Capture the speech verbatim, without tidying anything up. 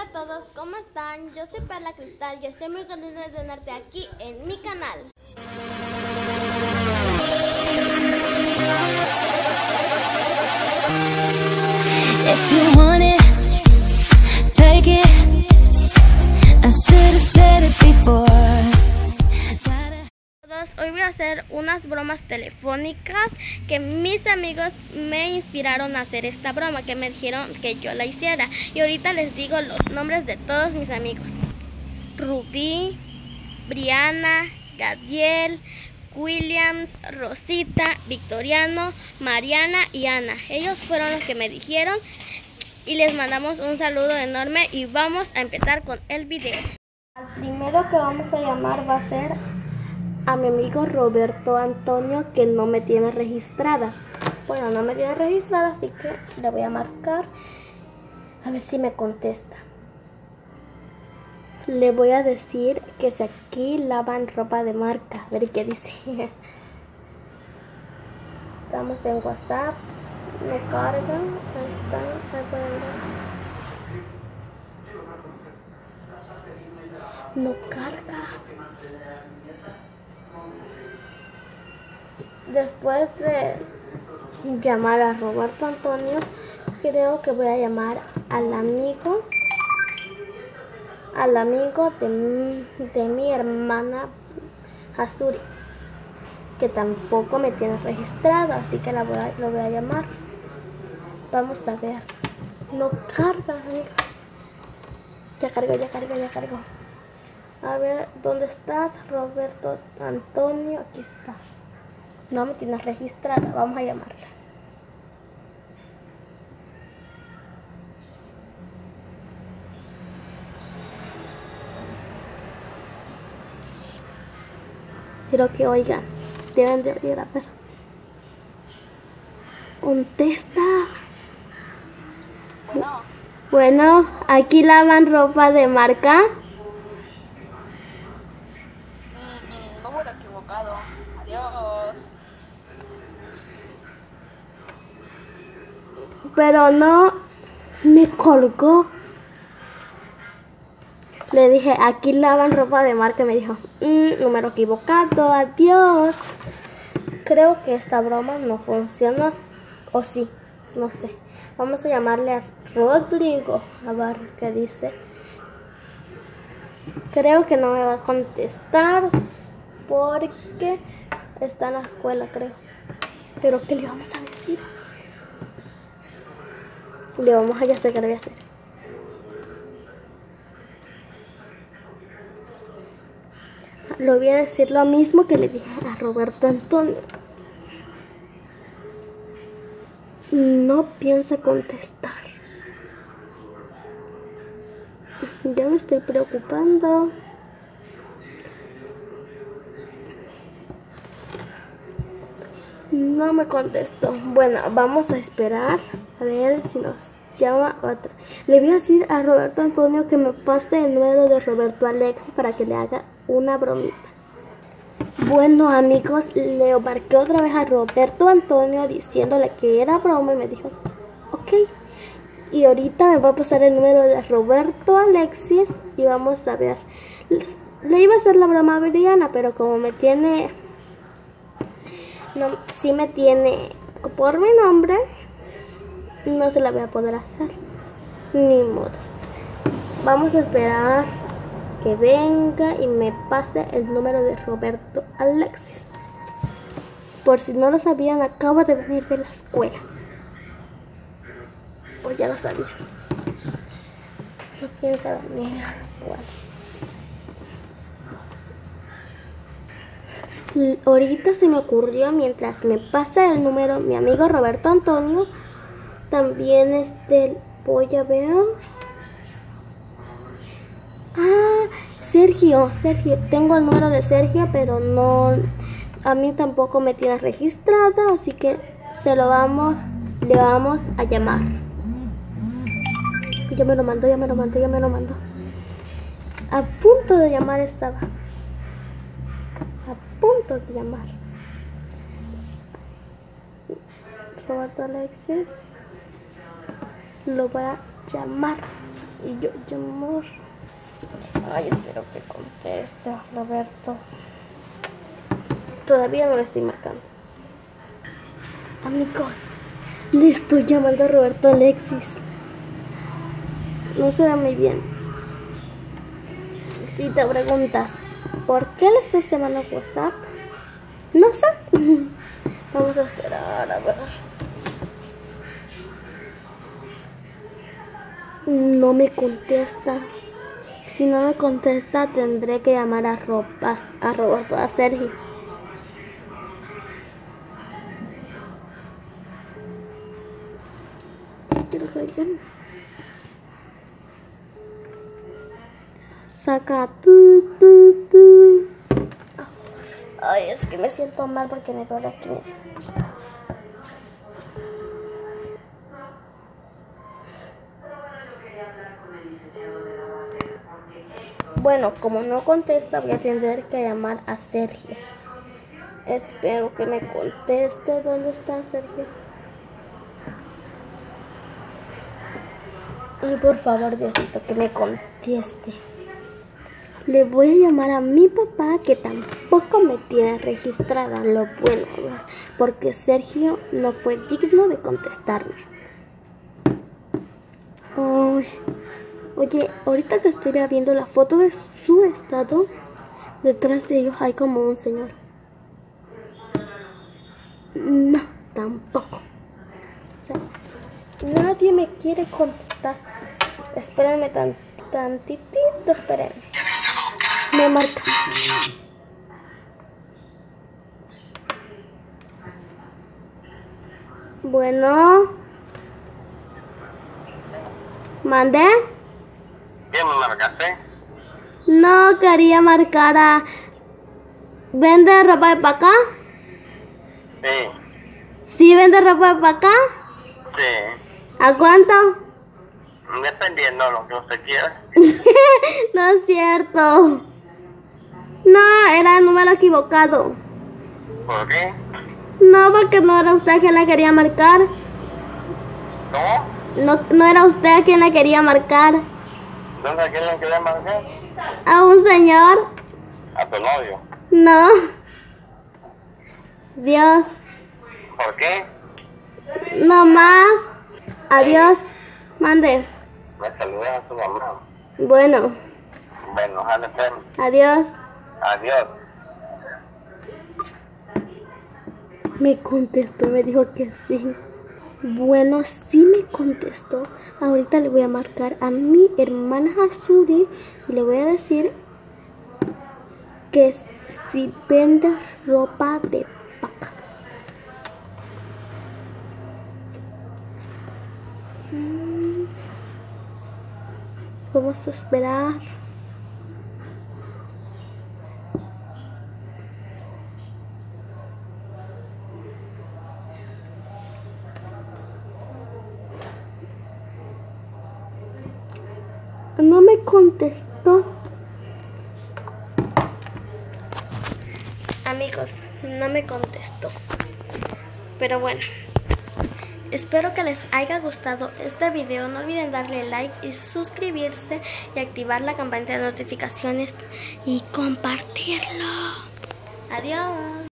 a todos, ¿cómo están? Yo soy Perla Cristal y estoy muy contenta de tenerte aquí en mi canal. If you want it, take it. I should have said it before. Hoy voy a hacer unas bromas telefónicas que mis amigos me inspiraron a hacer esta broma, que me dijeron que yo la hiciera. Y ahorita les digo los nombres de todos mis amigos: Rubí, Briana, Gadiel, Williams, Rosita, Victoriano, Mariana y Ana. Ellos fueron los que me dijeron y les mandamos un saludo enorme y vamos a empezar con el video. El primero que vamos a llamar va a ser a mi amigo Roberto Antonio, que no me tiene registrada. Bueno, no me tiene registrada, así que le voy a marcar a ver si me contesta. Le voy a decir que si aquí lavan ropa de marca. A ver qué dice. Estamos en WhatsApp. Me carga. Ahí está. Ahí pueden ver. No carga. Después de llamar a Roberto Antonio, creo que voy a llamar al amigo al amigo de mi, de mi hermana Azuri, que tampoco me tiene registrado, así que la voy a, lo voy a llamar. Vamos a ver. No carga, amigas. Ya cargó, ya cargó, ya cargó. A ver, ¿dónde estás, Roberto Antonio? Aquí está. No me tienes registrada, vamos a llamarla. Quiero que oigan, deben de oír, a ver. Contesta. Bueno. Bueno, aquí lavan ropa de marca. Mm, número equivocado. Adiós. Pero no me colgó. Le dije, aquí lavan ropa de marca. Me dijo, mmm, número equivocado, adiós. Creo que esta broma no funciona. O sí, no sé. Vamos a llamarle a Rodrigo. A ver qué dice. Creo que no me va a contestar porque está en la escuela, creo. Pero ¿qué le vamos a decir? Le vamos a ya sé qué le voy a hacer. Le voy a decir lo mismo que le dije a Roberto Antonio. No piensa contestar. Ya me estoy preocupando. No me contestó. Bueno, vamos a esperar a ver si nos llama otra. Le voy a decir a Roberto Antonio que me pase el número de Roberto Alexis para que le haga una bromita. Bueno, amigos, le marqué otra vez a Roberto Antonio diciéndole que era broma y me dijo, ok. Y ahorita me va a pasar el número de Roberto Alexis y vamos a ver. Le iba a hacer la broma a Briana, pero como me tiene... No, si me tiene por mi nombre, no se la voy a poder hacer. Ni modos. Vamos a esperar que venga y me pase el número de Roberto Alexis. Por si no lo sabían, acabo de venir de la escuela. Pues ya lo sabía. No piensa venir. Bueno. Ahorita se me ocurrió, mientras me pasa el número mi amigo Roberto Antonio, también este, voy a ver. Ah, Sergio, Sergio, tengo el número de Sergio, pero no, a mí tampoco me tiene registrada, así que se lo vamos, le vamos a llamar. Ya me lo mandó, ya me lo mandó, ya me lo mandó. A punto de llamar estaba. A punto de llamar. Roberto Alexis. Lo voy a llamar. Y yo llamo. Ay, espero que conteste, Roberto. Todavía no le estoy marcando. Amigos, le estoy llamando a Roberto Alexis. No se da muy bien. Si te preguntas, ¿por qué le estás llamando a WhatsApp? No sé. Vamos a esperar a ver. No me contesta. Si no me contesta, tendré que llamar a, Ro a, a Roberto, a Sergio. Saca tu, tu, tu. Ay, es que me siento mal porque me duele aquí. Bueno, como no contesta, voy a tener que llamar a Sergio. Espero que me conteste. ¿Dónde está Sergio? Y por favor, Diosito, que me conteste. Le voy a llamar a mi papá, que tampoco me tiene registrada. Lo bueno, porque Sergio no fue digno de contestarme. Uy. Oye, ahorita que estoy viendo la foto de su estado, detrás de ellos hay como un señor. No, tampoco. O sea, nadie me quiere contestar. Espérenme tan, tantitito, espérenme. Me marca. Bueno. ¿Mandé? ¿Quién me marcaste? No, quería marcar a... ¿Vende ropa de paca? Sí. ¿Sí vende ropa de paca? Sí. ¿A cuánto? Dependiendo de lo que usted quiera. No es cierto. No, era el número equivocado. ¿Por qué? No, porque no era usted quien la quería marcar. ¿Cómo? No, no era usted quien la quería marcar. ¿Dónde a quién le quería marcar? ¿A un señor? A tu novio. No. Dios. ¿Por qué? No más. Adiós. Mande. Me saludas a tu mamá. Bueno. Bueno, jale, pen. Adiós. Adiós. Me contestó, me dijo que sí. Bueno, sí me contestó. Ahorita le voy a marcar a mi hermana Azuri y le voy a decir que si vende ropa de paca. Vamos a esperar. No me contestó. Amigos, no me contestó. Pero bueno, espero que les haya gustado este video. No olviden darle like y suscribirse y activar la campanita de notificaciones y compartirlo. Adiós.